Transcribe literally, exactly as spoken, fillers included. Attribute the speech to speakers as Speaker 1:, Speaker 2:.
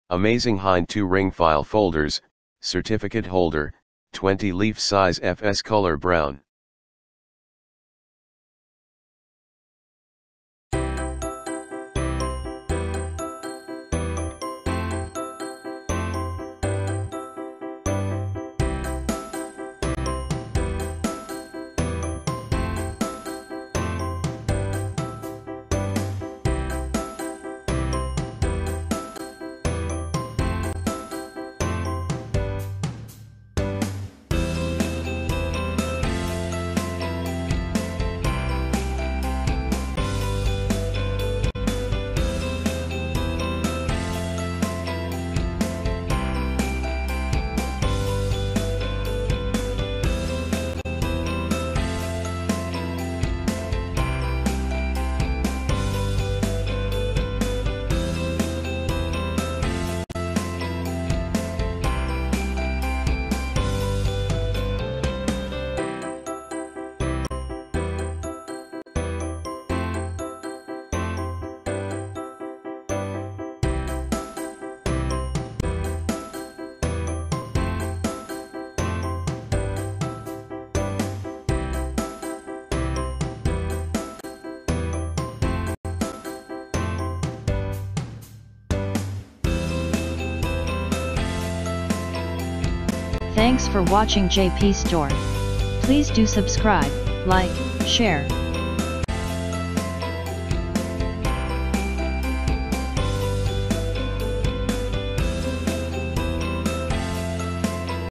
Speaker 1: AmazingHind two ring file folders, certificate holder, twenty leaf size F S color brown.
Speaker 2: Thanks for watching J P Store. Please do subscribe, like, share,